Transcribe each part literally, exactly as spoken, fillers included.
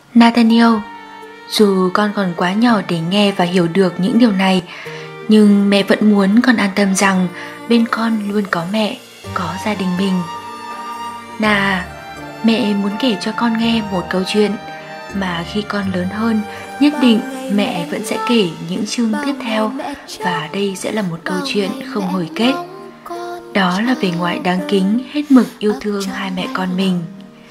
Nathaniel, dù con còn quá nhỏ để nghe và hiểu được những điều này, nhưng mẹ vẫn muốn con an tâm rằng bên con luôn có mẹ, có gia đình mình. Nà, mẹ muốn kể cho con nghe một câu chuyện mà khi con lớn hơn, nhất định mẹ vẫn sẽ kể những chương tiếp theo. Và đây sẽ là một câu chuyện không hồi kết. Đó là về ngoại đáng kính hết mực yêu thương hai mẹ con mình.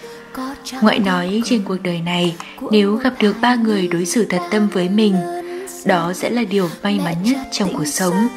Ngoại nói trên cuộc đời này, nếu gặp được ba người đối xử thật tâm với mình, đó sẽ là điều may mắn nhất trong cuộc sống.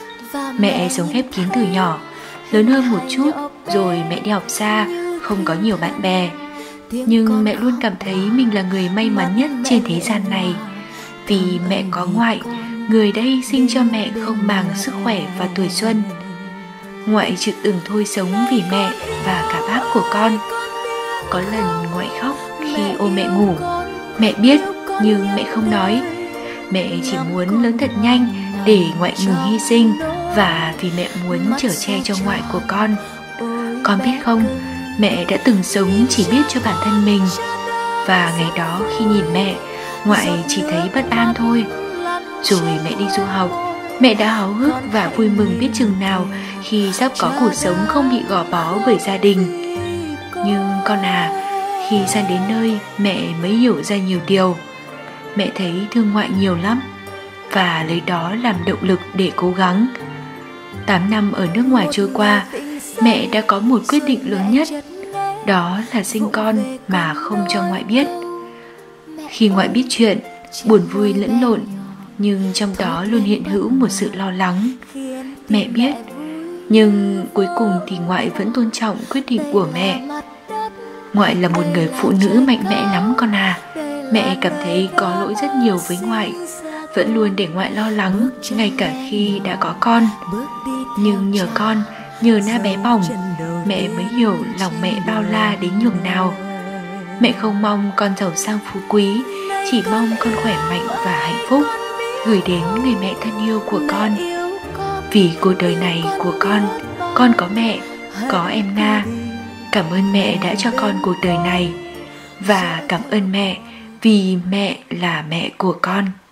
Mẹ sống khép kín từ nhỏ, lớn hơn một chút rồi mẹ đi học xa, không có nhiều bạn bè. Nhưng mẹ luôn cảm thấy mình là người may mắn nhất trên thế gian này, vì mẹ có ngoại, người đã hy sinh cho mẹ không màng sức khỏe và tuổi xuân. Ngoại chịu từng thôi sống vì mẹ và cả bác của con. Có lần ngoại khóc khi ôm mẹ ngủ. Mẹ biết nhưng mẹ không nói. Mẹ chỉ muốn lớn thật nhanh để ngoại ngừng hy sinh, và vì mẹ muốn chở che cho ngoại của con. Con biết không, mẹ đã từng sống chỉ biết cho bản thân mình. Và ngày đó khi nhìn mẹ, ngoại chỉ thấy bất an thôi. Rồi mẹ đi du học, mẹ đã háo hức và vui mừng biết chừng nào khi sắp có cuộc sống không bị gò bó bởi gia đình. Nhưng con à, khi sang đến nơi, mẹ mới hiểu ra nhiều điều. Mẹ thấy thương ngoại nhiều lắm, và lấy đó làm động lực để cố gắng. Tám năm ở nước ngoài trôi qua, mẹ đã có một quyết định lớn nhất. Đó là sinh con mà không cho ngoại biết. Khi ngoại biết chuyện, buồn vui lẫn lộn, nhưng trong đó luôn hiện hữu một sự lo lắng. Mẹ biết, nhưng cuối cùng thì ngoại vẫn tôn trọng quyết định của mẹ. Ngoại là một người phụ nữ mạnh mẽ lắm con à. Mẹ cảm thấy có lỗi rất nhiều với ngoại, vẫn luôn để ngoại lo lắng ngay cả khi đã có con. Nhưng nhờ con, nhờ Na bé bỏng, mẹ mới hiểu lòng mẹ bao la đến nhường nào. Mẹ không mong con giàu sang phú quý, chỉ mong con khỏe mạnh và hạnh phúc, gửi đến người mẹ thân yêu của con. Vì cuộc đời này của con, con có mẹ, có em Na. Cảm ơn mẹ đã cho con cuộc đời này, và cảm ơn mẹ vì mẹ là mẹ của con.